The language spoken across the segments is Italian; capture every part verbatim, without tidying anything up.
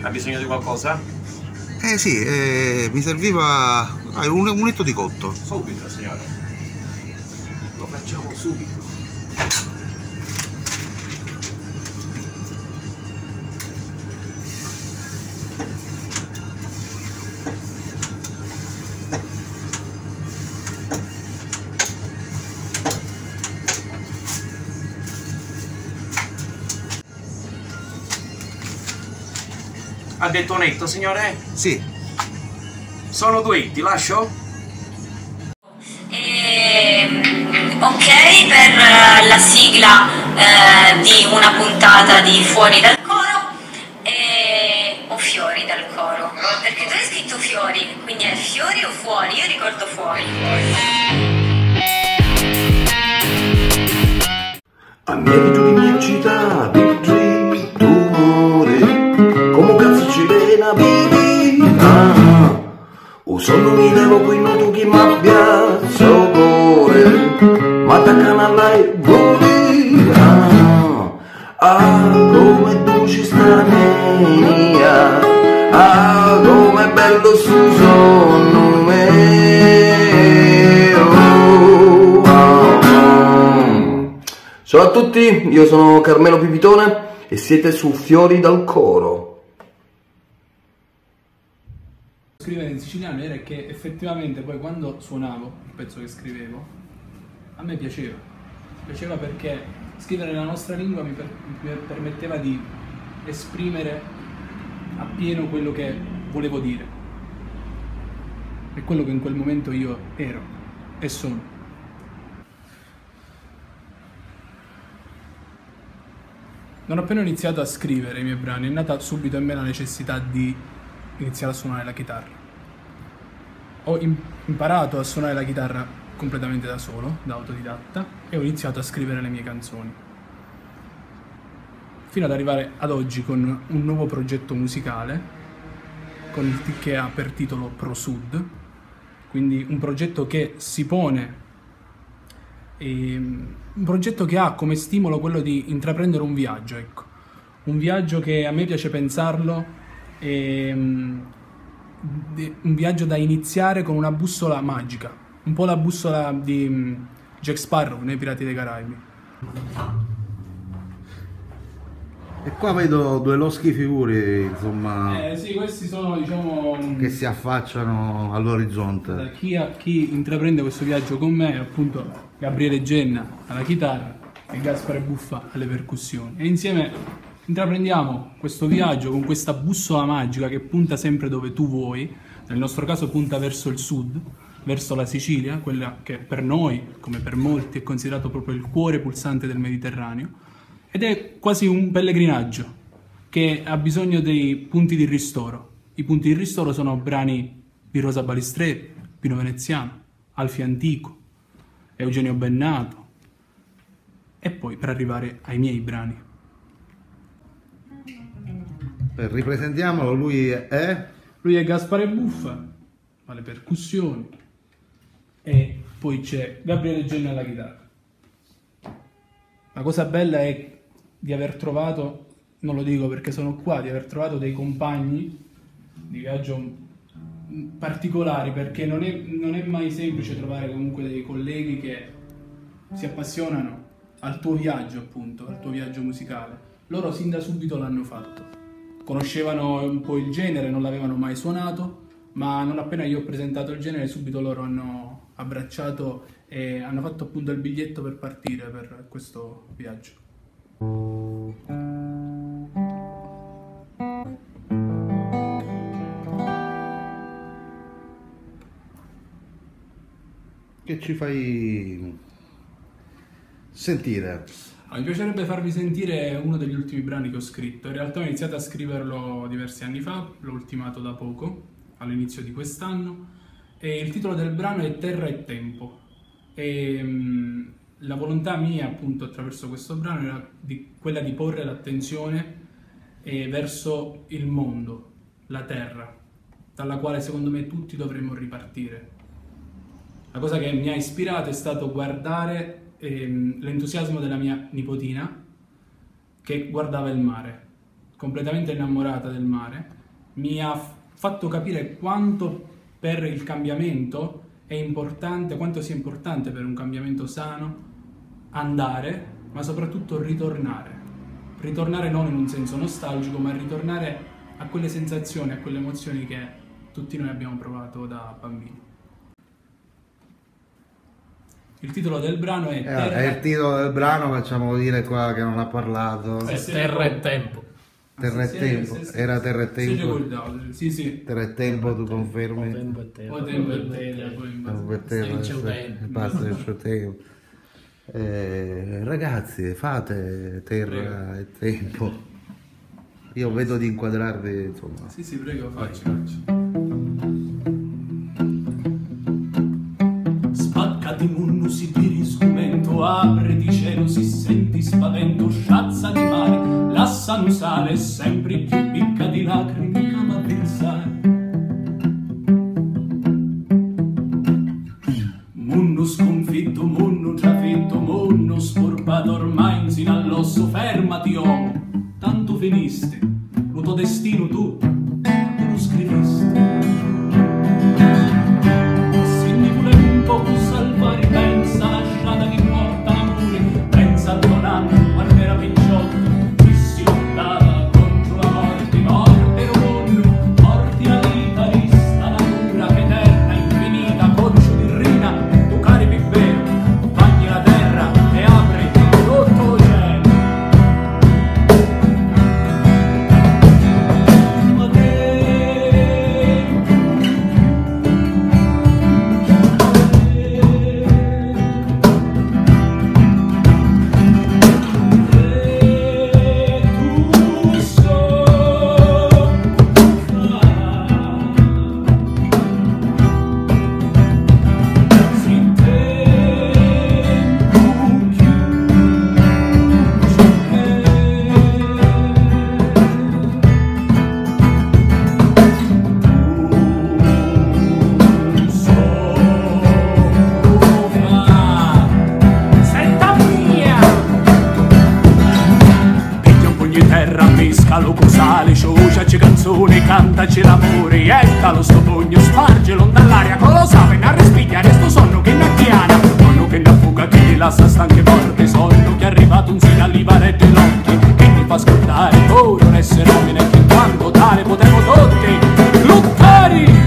Ha bisogno di qualcosa? Eh sì, eh, mi serviva ah, un unetto di cotto. Subito, signore. Lo facciamo subito. Ha detto netto, signore? Sì. Sono due, ti lascio? E, ok per la sigla eh, di una puntata di Fuori dal coro e, o Fiori dal coro, perché tu hai scritto Fiori, quindi è Fiori o Fuori? Io ricordo Fuori. Ambienti di mia città, big dream, tumore, come cazzo ci vena, baby, ah, o sonno mi levo qui non tu chi m'abbia, soccorre, ma t'accana alla voli, ah, ah, come tu ci sta mia, ah, come bello su sonno mio, ah, ah. Ciao a tutti, io sono Carmelo Pipitone e siete su Fiori dal Coro. Scrivere in siciliano era che effettivamente poi quando suonavo il pezzo che scrivevo a me piaceva, piaceva perché scrivere nella nostra lingua mi, per, mi permetteva di esprimere appieno quello che volevo dire e quello che in quel momento io ero e sono. Non appena ho iniziato a scrivere i miei brani è nata subito in me la necessità di iniziare a suonare la chitarra. Ho imparato a suonare la chitarra completamente da solo, da autodidatta, e ho iniziato a scrivere le mie canzoni. Fino ad arrivare ad oggi con un nuovo progetto musicale, con il, che ha per titolo Pro Sud, quindi un progetto che si pone, e, un progetto che ha come stimolo quello di intraprendere un viaggio, ecco. Un viaggio che a me piace pensarlo, e, um, un viaggio da iniziare con una bussola magica, un po' la bussola di um, Jack Sparrow nei Pirati dei Caraibi. E qua vedo due loschi figuri, insomma, Eh sì, questi sono, diciamo, che si affacciano all'orizzonte. chi, chi intraprende questo viaggio con me è appunto Gabriele Genna alla chitarra e Gaspare Buffa alle percussioni, e insieme intraprendiamo questo viaggio con questa bussola magica che punta sempre dove tu vuoi. Nel nostro caso punta verso il sud, verso la Sicilia, quella che per noi, come per molti, è considerato proprio il cuore pulsante del Mediterraneo, ed è quasi un pellegrinaggio che ha bisogno dei punti di ristoro. I punti di ristoro sono brani di Rosa Balistreri, Pino Veneziano, Alfio Antico, Eugenio Bennato, e poi per arrivare ai miei brani. Eh, ripresentiamolo, lui è... Lui è Gaspare Buffa alle percussioni e poi c'è Gabriele Genna alla chitarra. La cosa bella è di aver trovato, non lo dico perché sono qua, di aver trovato dei compagni di viaggio particolari, perché non è, non è mai semplice trovare comunque dei colleghi che si appassionano al tuo viaggio, appunto, al tuo viaggio musicale. Loro sin da subito l'hanno fatto. Conoscevano un po' il genere, non l'avevano mai suonato, ma non appena io ho presentato il genere subito loro hanno abbracciato e hanno fatto appunto il biglietto per partire per questo viaggio. Che ci fai sentire? Ah, mi piacerebbe farvi sentire uno degli ultimi brani che ho scritto. In realtà ho iniziato a scriverlo diversi anni fa, l'ho ultimato da poco, all'inizio di quest'anno, e il titolo del brano è Terra e Tempo. E, mh, la volontà mia, appunto, attraverso questo brano era di, quella di porre l'attenzione eh, verso il mondo, la Terra, dalla quale secondo me tutti dovremmo ripartire. La cosa che mi ha ispirato è stato guardare l'entusiasmo della mia nipotina che guardava il mare. completamente innamorata del mare, mi ha f- fatto capire quanto per il cambiamento è importante, quanto sia importante per un cambiamento sano andare, ma soprattutto ritornare. Ritornare non in un senso nostalgico, ma ritornare a quelle sensazioni, a quelle emozioni che tutti noi abbiamo provato da bambini. Il titolo del brano è Eh, Terra... è il titolo del brano, facciamo dire qua che non ha parlato. Sì, È sì, Terra sì. e Tempo. Terra e Sì, tempo, sì, sì, era sì. terra e Sì, tempo. ricordato, sì, sì. Terra e tempo, tu O confermi? tempo e terra. O tempo e terra, poi in base- No, per te, Sì, c'è un basta- tempo. basta il suo tempo. Eh, ragazzi, fate terra e tempo. Io vedo di inquadrarvi, insomma. Sì, sì, prego, facci, facci. Spaccati munnu si tiri sgomento, apre di cielo si senti spavento, sciazza di mare, lassa non sale, sempre più picca di lacrime cama a pensare. Munnu sconfitto, munnu trafitto, munnu sporpato ormai insino all'osso, fermati uomo, tanto finiste, lo tuo destino tu, tu lo scrivesti. Segni pure un po' più salvare, pensa lasciata che morta l'amore, pensa a un anno quando era picciotto, chi si lottava contro la morte, morte era un morti la vita, vista natura eterna, infinita, goccio di rina, tu carichi vero, bagni la terra e apri tutto il cielo. Ma te tu sin tempo senta mia piglia un pugno di terra, mescalo con sale, sciociaci canzone, cantaci l'amore, ettalo sto pugno, spargelo dall'aria, colosave, a respigliare sto sonno che n'acchiana, sonno che n'affuga, che ti lascia stanche morte, sonno che è arrivato un sino all'ivare dell'occhio, che ti fa scordare, oh non essere uomini, e che in quanto tale potevo tutti lottare.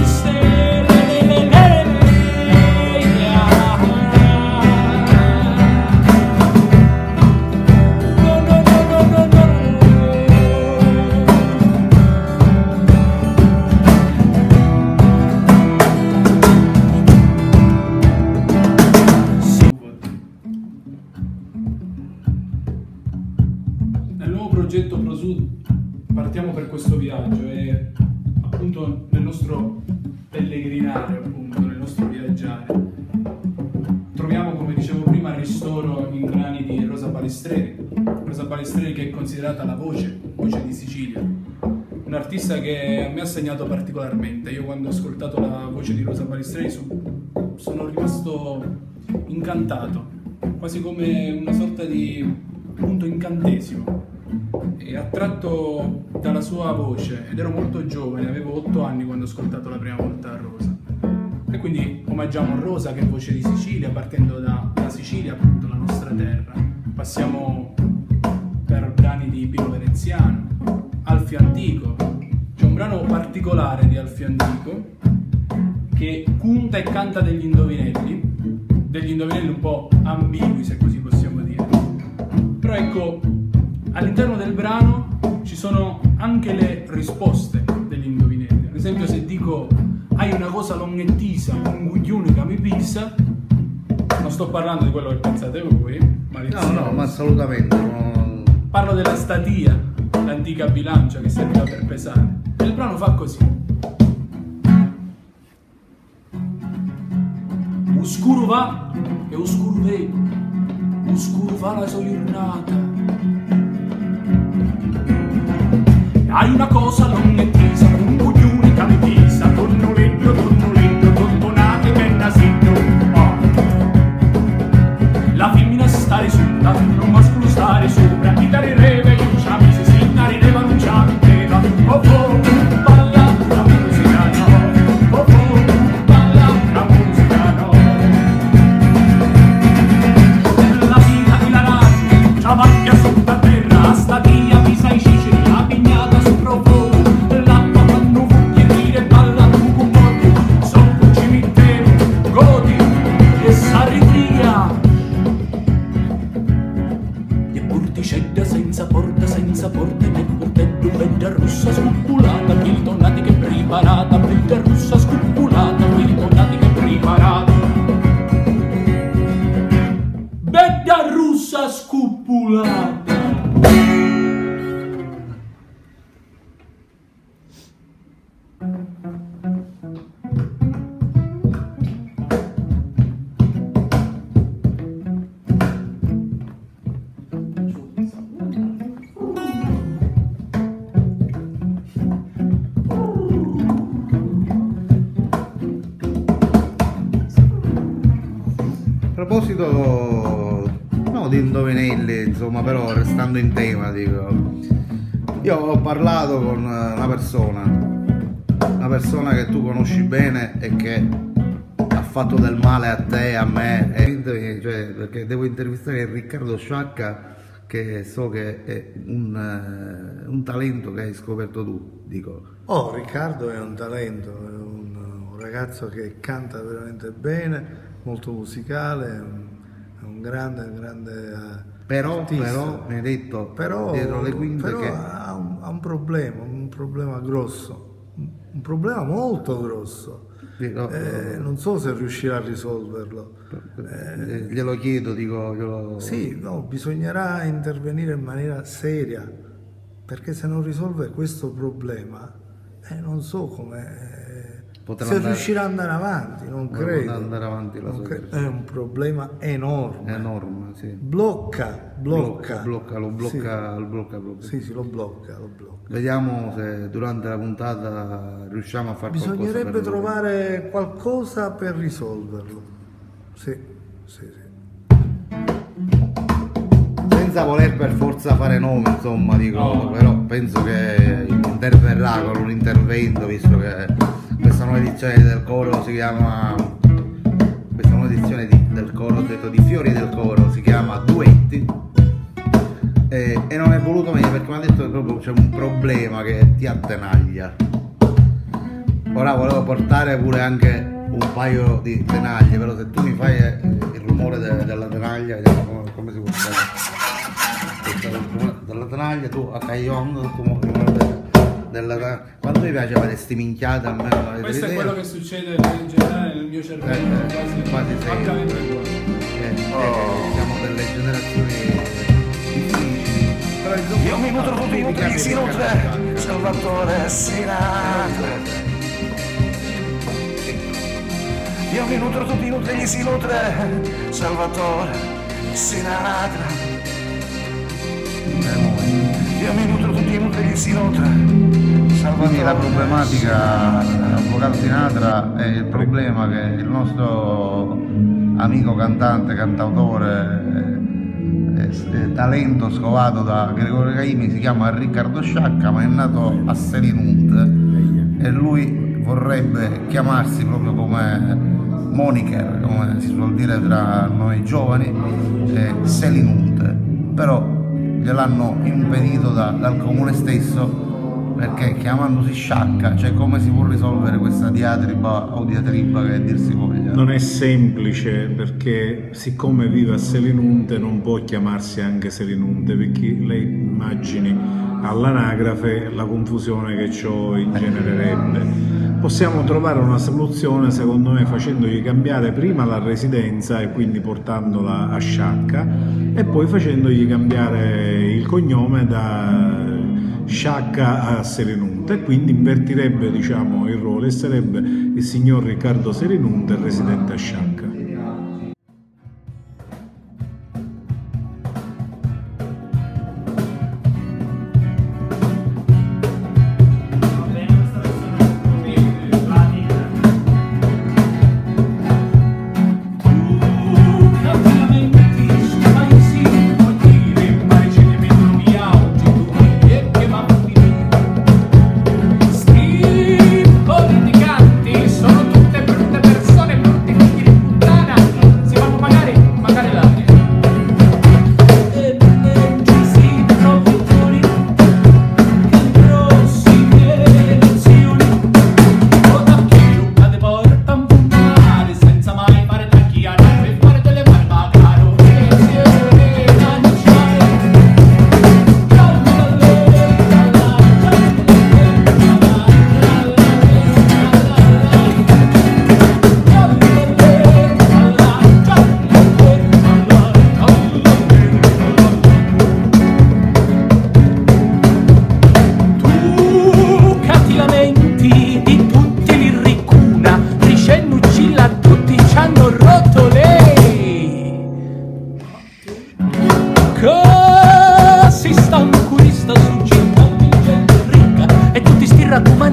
Nel nuovo progetto ProSud partiamo per questo viaggio e appunto nel nostro pellegrinare, appunto nel nostro viaggiare, troviamo, come dicevo prima, ristoro in brani di Rosa Palestreri. Rosa Palestreri che è considerata la voce, voce di Sicilia, un artista che a me ha segnato particolarmente. Io quando ho ascoltato la voce di Rosa Palestreri so- sono rimasto incantato, quasi come una sorta di appunto incantesimo, e attratto dalla sua voce, ed ero molto giovane, avevo otto anni quando ho ascoltato la prima volta a Rosa, e quindi omaggiamo Rosa che è voce di Sicilia, partendo da, da Sicilia, appunto la nostra terra. Passiamo per brani di Pino Veneziano, Alfio Antico. C'è un brano particolare di Alfio Antico che punta e canta degli indovinelli, degli indovinelli un po' ambigui, se così possiamo dire. Però ecco, all'interno del brano ci sono anche le risposte degli indovinelli. Ad esempio, se dico hai una cosa longettisa, un guglione che mi pisa, non sto parlando di quello che pensate voi, No, no, ma assolutamente. No. Parlo della statia, l'antica bilancia che serviva per pesare. E il brano fa così. Oscuro va e oscuro vede, oscuro va la sua giornata. Hai una cosa longettisa, un coglione che mi pisa, tonnoletto, tonnoletto, tontonate che nasito. Oh. La femmina sta risulta, non mascolo stare sopra, chi dare reve, io ci avvisi, si dare reva russa scupulata, militonati che preparata, bella russa scupulata, militonati che preparata. Bella russa scupulata. A proposito, no, di indovinelli, insomma, però restando in tema, dico, io ho parlato con una persona, una persona che tu conosci bene e che ha fatto del male a te, a me, e, cioè, perché devo intervistare Riccardo Sciacca, che so che è un, un talento che hai scoperto tu, dico. Oh, Riccardo è un talento, è un, un ragazzo che canta veramente bene, molto musicale, è un, è un grande, un grande uh, però, artista. però mi hai detto però, dietro le quinte però che ha un, ha un problema, un problema grosso, un, un problema molto grosso. dico, Eh, non so se riuscirà a risolverlo. eh, glielo chiedo, dico, glielo... Sì, no, bisognerà intervenire in maniera seria, perché se non risolve questo problema, eh, non so come... Potrà se andare- riuscirà ad andare avanti, non potrà credo. andare avanti la Non sua cre- vita. È un problema enorme. È enorme, sì. Blocca, blocca. blocca, lo blocca, lo blocca proprio. Sì, sì, lo blocca, lo blocca. Vediamo se durante la puntata riusciamo a fare qualcosa Bisognerebbe per lui. trovare qualcosa per risolverlo. Sì, sì, sì. Senza voler per forza fare nome, insomma, dico, No. però penso che interverrà con un intervento, visto che questa nuova edizione del coro si chiama, questa nuova edizione di- del coro, ho detto di Fiori del Coro, si chiama Duetti, e, e non è voluto venire perché mi ha detto che proprio c'è un problema che ti attenaglia. Ora volevo portare pure anche un paio di tenaglie, però se tu mi fai eh, il rumore de- della tenaglia, vediamo come, come si può fare. Questo è il rumore della tenaglia, tu a caglion, tu il rumore de- della... Quando mi piace fare sti minchiate a me non avete Questo è idea. quello che succede in generale nel mio cervello, Eh, eh, quasi, quasi sempre. acca ventiquattro. Eh, eh, siamo delle generazioni difficili. Però insomma, Io mi nutro no, tutti i mi nutri piace si il nutre, canto. Salvatore Sinatra. Io mi nutro tutti i nutri si nutre, Salvatore Sinatra. Io mi nutro tutti i nutri si nutre, Salvatore. Quindi la problematica, Avvocato Sinatra, è il problema che il nostro amico cantante, cantautore, eh, eh, talento scovato da Gregorio Caimi, si chiama Riccardo Sciacca, ma è nato a Selinunte e lui vorrebbe chiamarsi proprio come moniker, come si suol dire tra noi giovani, eh, Selinunte, però gliel'hanno impedito da- dal comune stesso, perché chiamandosi Sciacca, cioè come si può risolvere questa diatriba o diatriba che dir si voglia? Non è semplice, perché siccome vive a Selinunte non può chiamarsi anche Selinunte, perché lei immagini all'anagrafe la confusione che ciò ingenererebbe. Possiamo trovare una soluzione, secondo me, facendogli cambiare prima la residenza e quindi portandola a Sciacca, e poi facendogli cambiare il cognome da Sciacca a Selinunte, e quindi invertirebbe, diciamo, il ruolo e sarebbe il signor Riccardo Selinunte residente a Sciacca. Politicanti sono tutte brutte persone, brutti figli di puttana.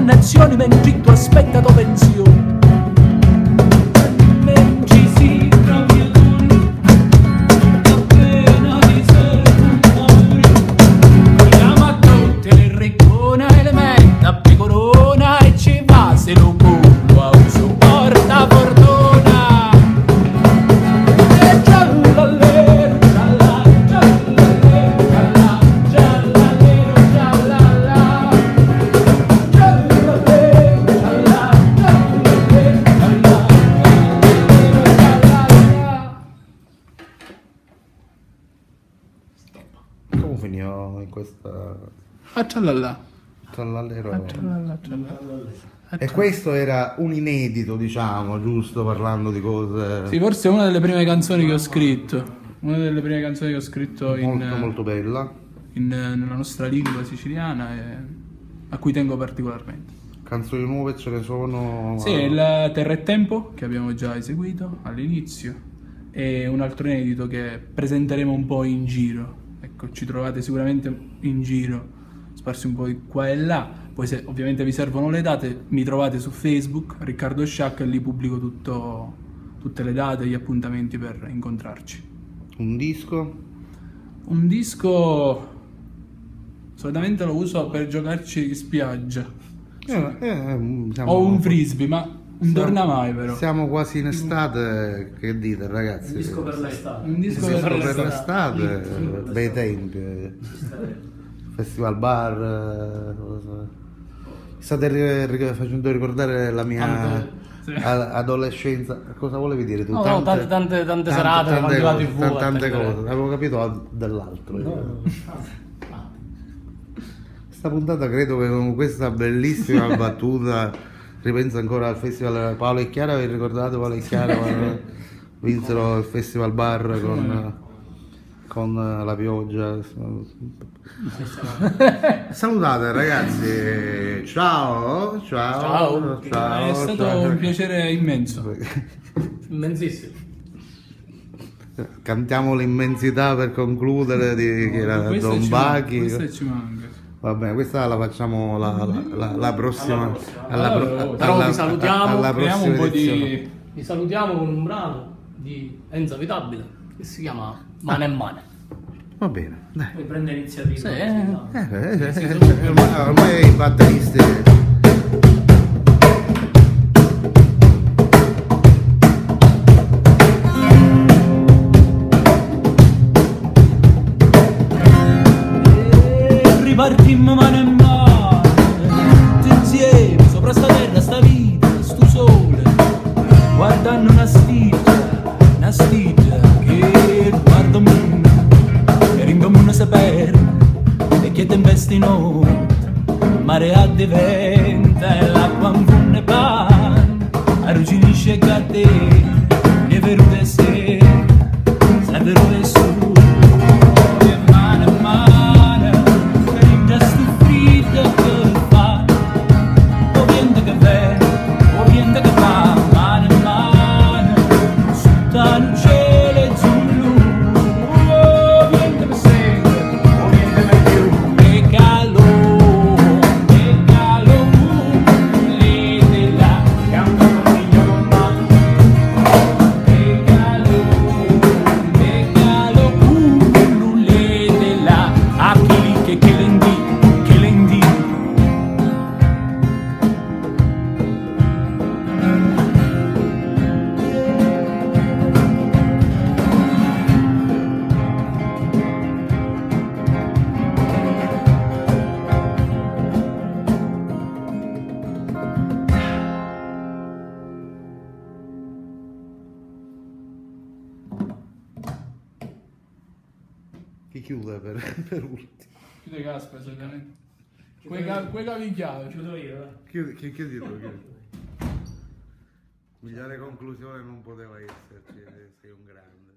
dannazioni mentre tu aspetta tua pensione. Mentre si trovi appena ti serve fuori, chiama a tutte le riccona elementa pecorona e ci va se lo culo a un supporta fortuna. E giallallero, gialla, giallallero, gialla, giallallero, giallalla, giallallero, gialla, giallallero, gialla, giallallero. Come finì in questa Ah, ciallalà. trallallero? Ah, ciallalà, ciallalà. E questo era un inedito, diciamo, giusto, parlando di cose Sì, forse è una delle prime canzoni che ho scritto. Una delle prime canzoni che ho scritto in, molto molto bella. in- nella nostra lingua siciliana e a cui tengo particolarmente. Canzoni nuove ce ne sono? Sì, il Terra e Tempo che abbiamo già eseguito all'inizio e un altro inedito che presenteremo un po' in giro. Ecco, ci trovate sicuramente in giro, sparsi un po' di qua e là. Poi se ovviamente vi servono le date, mi trovate su Facebook, Riccardo Sciacca, e lì pubblico tutto, tutte le date, gli appuntamenti per incontrarci. Un disco? Un disco solitamente lo uso per giocarci in spiaggia. Eh, eh, siamo- O un frisbee, ma un siamo- tornamai però. Siamo quasi in estate, che dite ragazzi? Un disco per l'estate. Un disco Disco per per l'estate. l'estate, bei tempi. Festival bar, eh, non so. State ri- ri- facendo ricordare la mia Tante- sì. a- adolescenza. Cosa volevi dire tu? No, no, tante- tante- tante serate davanti alla cose, tivù, tante, a tante prendere- cose, avevo capito a- dell'altro. io. Questa puntata credo che con questa bellissima battuta ripenso ancora al festival Paolo e Chiara. Vi ricordate Paolo e Chiara quando vinsero il festival bar con, con la pioggia? Salutate ragazzi, ciao, ciao, Ciao. ciao, È stato ciao. un piacere immenso. Immensissimo. Cantiamo l'immensità per concludere di che era Questa Don ci manca, Bachi. questa ci manca. Va bene, questa la facciamo la, la, la, la prossima. Alla, Allora, pro- però alla- vi salutiamo, alla Creiamo prossima un po' edizione. di... Vi salutiamo con un brano di Enzo Avitabile che si chiama Mane e Mane. Va bene, dai. Poi prende iniziativa. Eh, eh, eh, eh, ormai, ormai i batteristi. E ripartimmo mano in mano, tutti insieme, sopra sta terra, sta vita, sto sole, guardando una sfida, una sfida che guarda il mondo, e in comune sapere, e che tempesti noi, mare a diventa, e l'acqua in funne pan, arrugginisce a te, ne verude se, se verude su. Chi chiude per, per ultimo? Chiude Gaspar, solitamente. Quei ca- quei cavi in chiave. Chiudo io, eh. Chiudi, chi- chiudi tu, chiudi. Migliore conclusione non poteva esserci, sei un grande.